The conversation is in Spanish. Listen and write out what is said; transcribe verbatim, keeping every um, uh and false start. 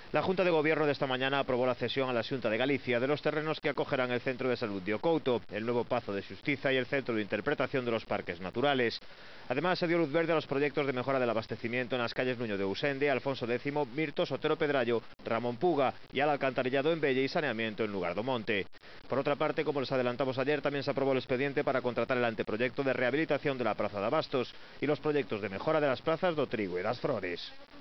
La Junta de Gobierno de esta mañana aprobó la cesión a la Xunta de Galicia de los terrenos que acogerán el Centro de Salud de Ocouto, el nuevo Pazo de Xustiza y el Centro de Interpretación de los Parques Naturales. Además, se dio luz verde a los proyectos de mejora del abastecimiento en las calles Nuño de Eusende, Alfonso X, Mirto, Sotero Pedrallo, Ramón Puga y al alcantarillado en Belle y saneamiento en Lugar do Monte. Por otra parte, como les adelantamos ayer, también se aprobó el expediente para contratar el anteproyecto de rehabilitación de la Praza de Abastos y los proyectos de mejora de las plazas do Trigo y das Flores.